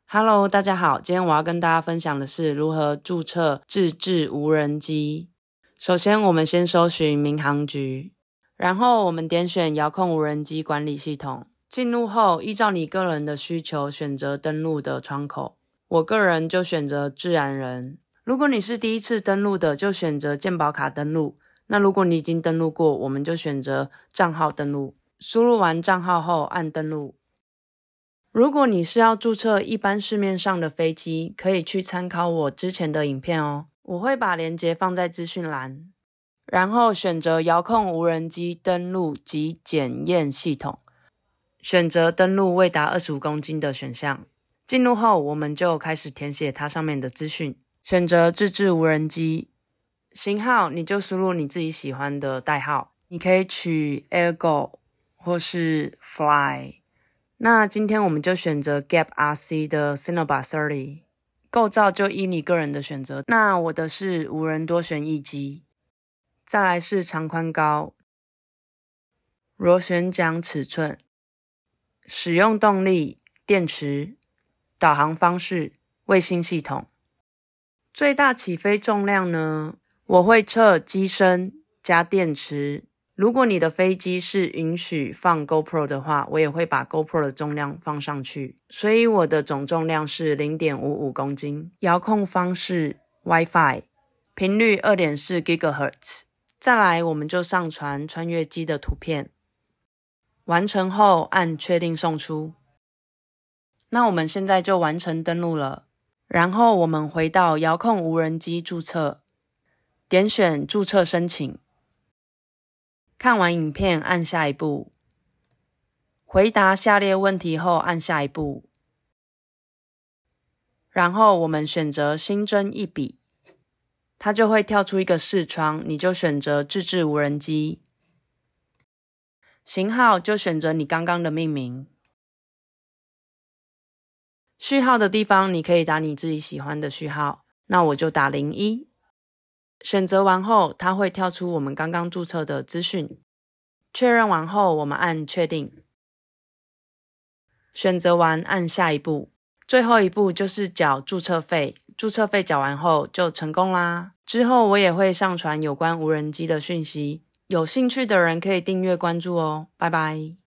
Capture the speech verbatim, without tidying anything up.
Hello， 大家好，今天我要跟大家分享的是如何注册自制无人机。首先，我们先搜寻民航局，然后我们点选遥控无人机管理系统。进入后，依照你个人的需求选择登录的窗口。我个人就选择自然人。如果你是第一次登录的，就选择健保卡登录。那如果你已经登录过，我们就选择账号登录。输入完账号后，按登录。如果你是要注册一般市面上的飞机，可以去参考我之前的影片哦，我会把连结放在资讯栏。然后选择遥控无人机登录及检验系统，选择登录未达二十五公斤的选项。进入后，我们就开始填写它上面的资讯，选择自制无人机型号，你就输入你自己喜欢的代号，你可以取 Airgo 或是 Fly。那今天我们就选择 Gap R C 的 Cinnabar 三十， 构造就依你个人的选择。那我的是无人多旋翼机。再来是长宽高、螺旋桨尺寸、使用动力、电池、导航方式、卫星系统。最大起飞重量呢，我会测机身加电池。如果你的飞机是允许放 GoPro 的话，我也会把 GoPro 的重量放上去，所以我的总重量是 零点五五公斤。遥控方式 Wi-Fi， 频率 二点四 gigahertz。 再来我们就上传穿越机的图片，完成后按确定送出。那我们现在就完成登录了，然后我们回到遥控无人机注册，点选注册申请。看完影片按下一步，回答下列问题后按下一步，然后我们选择新增一笔，它就会跳出一个视窗，你就选择自制无人机，型号就选择你刚刚的命名，序号的地方你可以打你自己喜欢的序号，那我就打零一。选择完后，它会跳出我们刚刚注册的资讯。确认完后，我们按确定。选择完按下一步。最后一步就是缴注册费。注册费缴完后就成功啦。之后我也会上传有关无人机的讯息，有兴趣的人可以订阅关注哦。拜拜。